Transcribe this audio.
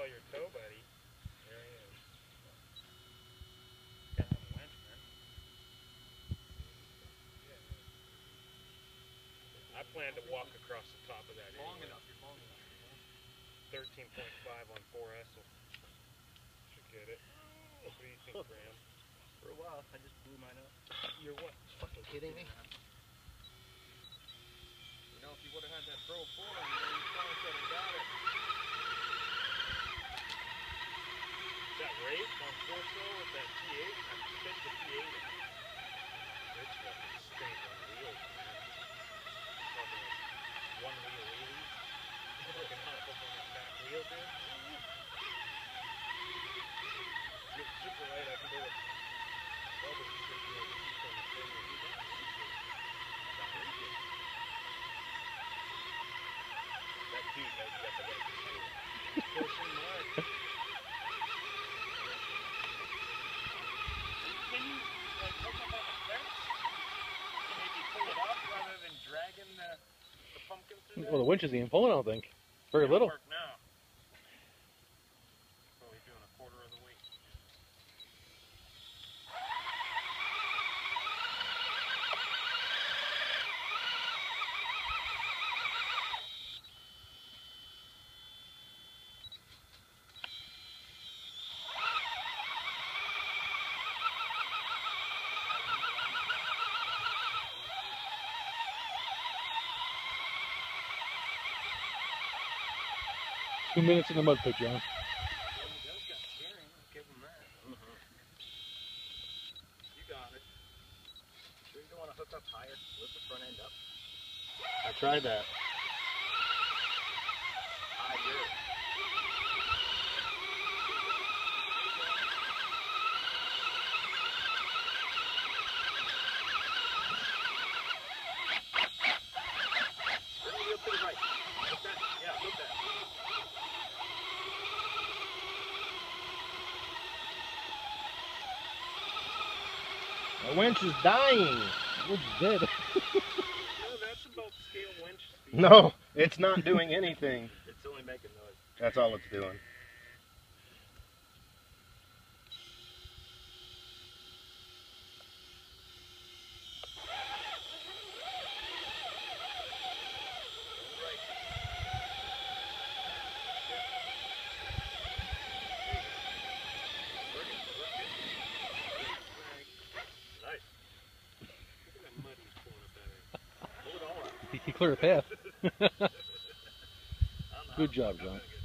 saw your toe, buddy. There he is. Got him a winch, man. I plan to walk across the top of that. Long anyway. enough, you're long enough. 13.5 on 4S will should get it. What do you think, Graham? For a while, I just blew mine up. You're what? Fucking kidding me? You know, if you would have had that Pro 4 in there, you probably could have got it. That race on 4-stroke with that T8, I fit the T8 in it. It's fucking stink on wheels, man. Fucking like one wheel wheelies. Fucking hop up on that back wheel, dude. Get super light, I can go with double stick wheel keep on the thing and do that. That Pete knows you got the right to do it. Pushing Mark. Can you like hook up on the fence? Maybe pull it off rather than dragging the pumpkin through there? Well, the winch isn't even pulling, I don't think. Very little. Work now. Probably doing a quarter of the weight. 2 minutes in the mud pit, John. Well, he does got steering. I'll give him that. You got it. Sure you don't want to hook up higher? Lift the front end up. I tried that. Higher. Turn the wheel to the right. Look that. Yeah, look that. The winch is dying. It's dead. No, that's about scale winch speed. No, it's not doing anything. It's only making noise. That's all it's doing. Nice. Look at that mud he's pulling up that end. Pull it all up. He cleared a path. I don't know Good how- job, I'm John. gonna